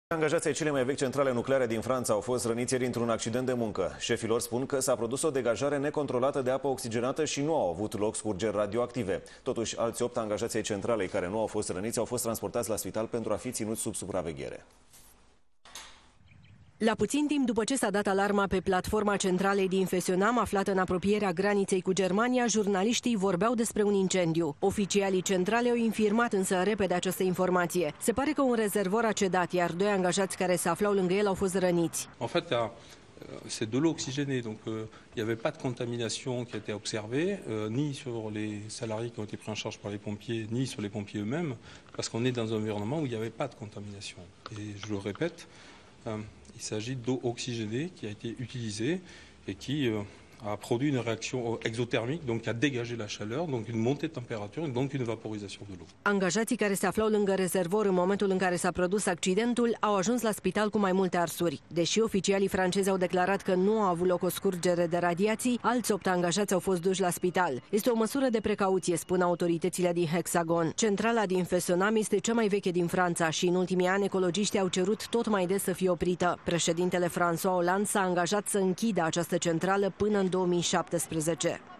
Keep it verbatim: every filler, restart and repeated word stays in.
Angajații cele mai vechi centrale nucleare din Franța au fost răniți ieri într-un accident de muncă. Șefii lor spun că s-a produs o degajare necontrolată de apă oxigenată și nu au avut loc scurgeri radioactive. Totuși, alți opt angajați ai centralei care nu au fost răniți au fost transportați la spital pentru a fi ținuți sub supraveghere. La puțin timp după ce s-a dat alarma pe platforma centralei din Fessenheim, aflată în apropierea graniței cu Germania, jurnaliștii vorbeau despre un incendiu. Oficialii centrale au infirmat însă repede această informație. Se pare că un rezervor a cedat, iar doi angajați care se aflau lângă el au fost răniți. En fait, c'est de l'eau oxygénée, donc il n'y avait pas de contamination qui a été observée, ni sur les salariés qui ont été pris en charge par les pompiers, ni sur les pompiers eux-mêmes, parce qu'on est dans un environnement où il n'y avait pas de contamination. Et je le répète, il s'agit d'eau oxygénée qui a été utilisée et qui a produit une réaction exothermique, donc qui a dégagé la chaleur, donc une montée de température, donc une vaporisation de l'eau. Angajații care se aflau lângă rezervor în momentul în care s-a produs accidentul au ajuns la spital cu mai multe arsuri. Deși oficialii francezi au declarat că nu a avut loc o scurgere de radiații, alți opt angajați au fost duși la spital. Este o măsură de precauție, spun autoritățile din Hexagon. Centrala din Fessenheim este cea mai veche din Franța și în ultimii ani ecologiștii au cerut tot mai des să fie oprită. Președintele François Hollande s-a angajat să închidă această centrală până în două mii șaptesprezece.